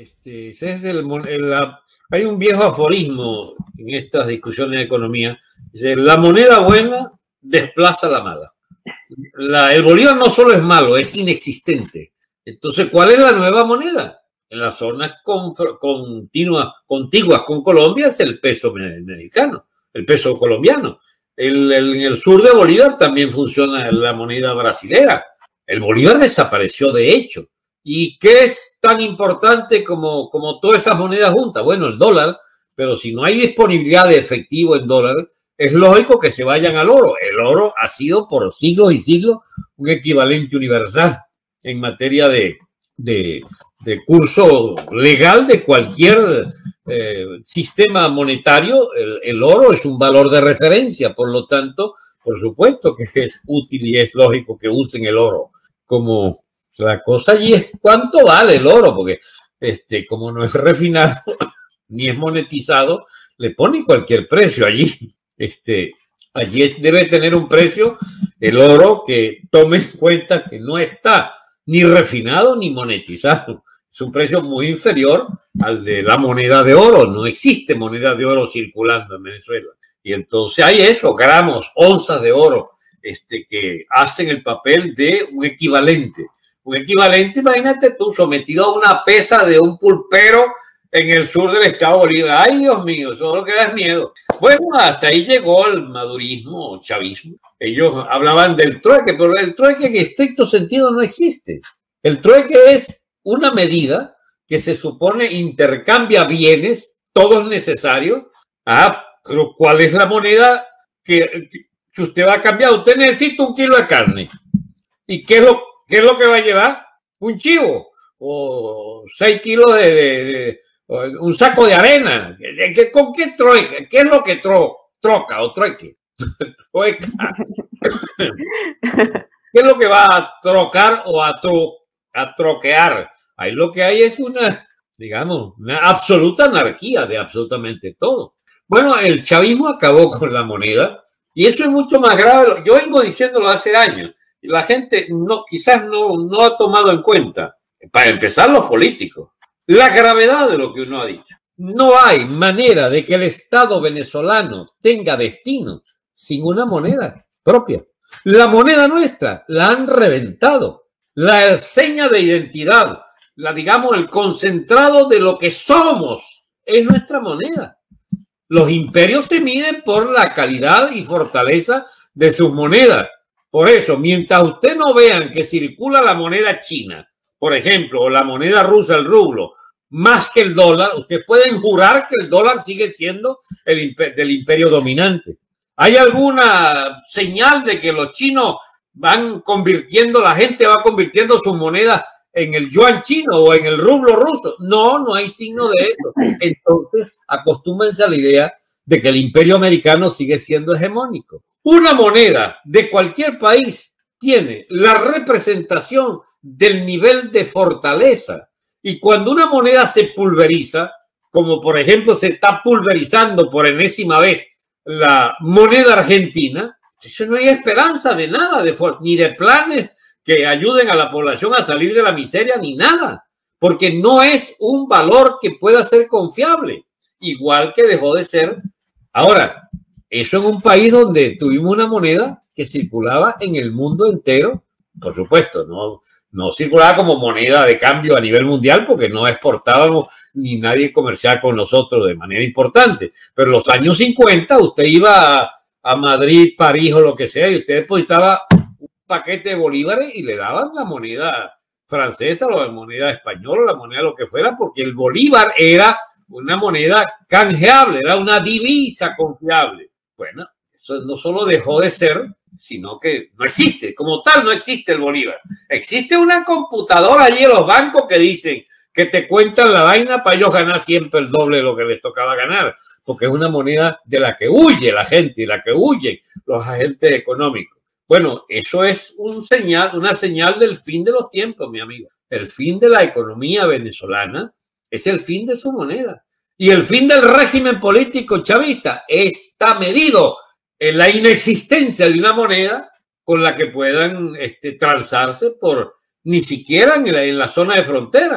Ese es hay un viejo aforismo en estas discusiones de economía. Dice, la moneda buena desplaza la mala. El bolívar no solo es malo, es inexistente. Entonces, ¿cuál es la nueva moneda? En las zonas contiguas con Colombia es el peso mexicano, el peso colombiano. En el sur de Bolívar también funciona la moneda brasilera. El bolívar desapareció de hecho. ¿Y qué es tan importante como todas esas monedas juntas? Bueno, el dólar, pero si no hay disponibilidad de efectivo en dólar, es lógico que se vayan al oro. El oro ha sido por siglos y siglos un equivalente universal en materia de curso legal de cualquier sistema monetario. El oro es un valor de referencia, por lo tanto, por supuesto que es útil y es lógico que usen el oro como la cosa. Allí es cuánto vale el oro, porque como no es refinado ni es monetizado, le ponen cualquier precio allí. Allí debe tener un precio el oro que tome en cuenta que no está ni refinado ni monetizado. Es un precio muy inferior al de la moneda de oro. No existe moneda de oro circulando en Venezuela. Y entonces hay eso, gramos, onzas de oro, que hacen el papel de un equivalente. Un equivalente, imagínate tú, sometido a una pesa de un pulpero en el sur del estado de Bolívar. Ay, Dios mío, eso es lo que da miedo. Bueno, hasta ahí llegó el madurismo, chavismo. Ellos hablaban del trueque, pero el trueque en estricto sentido no existe. El trueque es una medida que se supone intercambia bienes, todos necesarios. Pero ¿cuál es la moneda que usted va a cambiar? Usted necesita 1 kilo de carne. ¿Y qué es lo que va a llevar? Un chivo o 6 kilos de un saco de arena. ¿Con qué trueque? ¿Qué es lo que troca o trueque? Trueca. ¿Qué es lo que va a trocar o a troquear? Ahí lo que hay es una absoluta anarquía de absolutamente todo. Bueno, el chavismo acabó con la moneda y eso es mucho más grave. Yo vengo diciéndolo hace años y la gente quizás no ha tomado en cuenta, para empezar los políticos, la gravedad de lo que uno ha dicho. No hay manera de que el Estado venezolano tenga destino sin una moneda propia. La moneda nuestra la han reventado. La seña de identidad, el concentrado de lo que somos es nuestra moneda. Los imperios se miden por la calidad y fortaleza de sus monedas. Por eso, mientras usted no vean que circula la moneda china, por ejemplo, o la moneda rusa, el rublo, más que el dólar, ustedes pueden jurar que el dólar sigue siendo del imperio dominante. ¿Hay alguna señal de que los chinos la gente va convirtiendo sus monedas en el yuan chino o en el rublo ruso? No hay signo de eso. Entonces, acostúmense a la idea de que el imperio americano sigue siendo hegemónico. Una moneda de cualquier país tiene la representación del nivel de fortaleza. Y cuando una moneda se pulveriza, como por ejemplo se está pulverizando por enésima vez la moneda argentina, eso no hay esperanza de nada, ni de planes que ayuden a la población a salir de la miseria, ni nada, porque no es un valor que pueda ser confiable, igual que dejó de ser. Ahora, eso en un país donde tuvimos una moneda que circulaba en el mundo entero, por supuesto, no circulaba como moneda de cambio a nivel mundial porque no exportábamos ni nadie comerciaba con nosotros de manera importante, pero en los años 50 usted iba a Madrid, París o lo que sea y usted depositaba un paquete de bolívares y le daban la moneda francesa o la moneda española, la moneda lo que fuera, porque el bolívar era una moneda canjeable, era una divisa confiable. Bueno, eso no solo dejó de ser, sino que no existe. Como tal, no existe el bolívar. Existe una computadora allí en los bancos que dicen que te cuentan la vaina para ellos ganar siempre el doble de lo que les tocaba ganar, porque es una moneda de la que huye la gente y la que huyen los agentes económicos. Bueno, eso es una señal del fin de los tiempos, mi amigo. El fin de la economía venezolana es el fin de su moneda. Y el fin del régimen político chavista está medido en la inexistencia de una moneda con la que puedan transarse ni siquiera en la zona de frontera.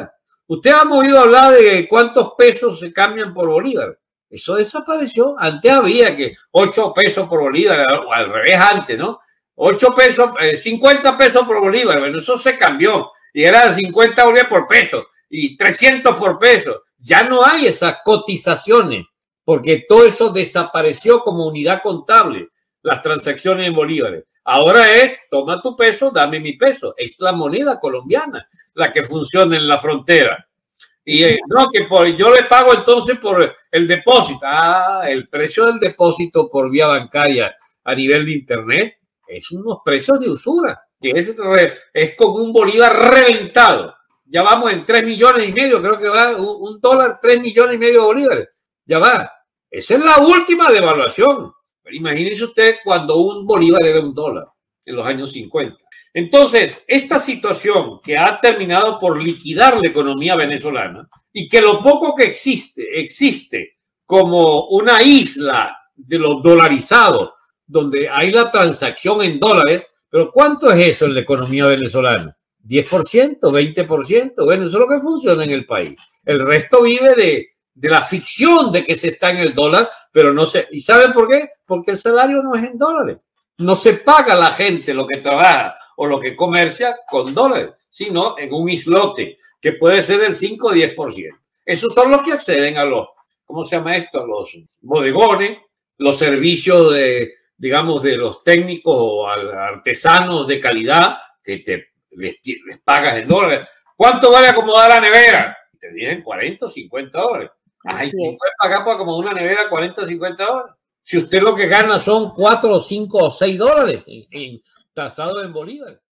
Usted ha oído hablar de cuántos pesos se cambian por bolívar. Eso desapareció. Antes había que 8 pesos por bolívar, o al revés antes, ¿no? 8 pesos, 50 pesos por bolívar. Bueno, eso se cambió. Y era 50 bolívares por peso y 300 por peso. Ya no hay esas cotizaciones porque todo eso desapareció como unidad contable, las transacciones en bolívares. Ahora es, toma tu peso, dame mi peso. Es la moneda colombiana la que funciona en la frontera. Y no, que yo le pago entonces por el depósito. El precio del depósito por vía bancaria a nivel de Internet es unos precios de usura, que es como un bolívar reventado. Ya vamos en 3 millones y medio, creo que va un dólar, 3 millones y medio de bolívares. Ya va. Esa es la última devaluación. Imagínense usted cuando un bolívar era un dólar en los años 50. Entonces, esta situación que ha terminado por liquidar la economía venezolana y que lo poco que existe como una isla de los dolarizados, donde hay la transacción en dólares, pero ¿cuánto es eso en la economía venezolana? ¿10%? ¿20%? Bueno, eso es lo que funciona en el país. El resto vive de la ficción de que se está en el dólar, pero no se... ¿Y saben por qué? Porque el salario no es en dólares. No se paga a la gente lo que trabaja o lo que comercia con dólares, sino en un islote que puede ser del 5 o 10%. Esos son los que acceden a los, ¿cómo se llama esto? A los bodegones, los servicios de, digamos, de los técnicos o artesanos de calidad que les pagas en dólares. ¿Cuánto vale acomodar la nevera? Te dicen 40 o 50 dólares. Ay, ¿quién puede pagar para acomodar una nevera 40 o 50 dólares? Si usted lo que gana son 4 o 5 o 6 dólares tasado en bolívares.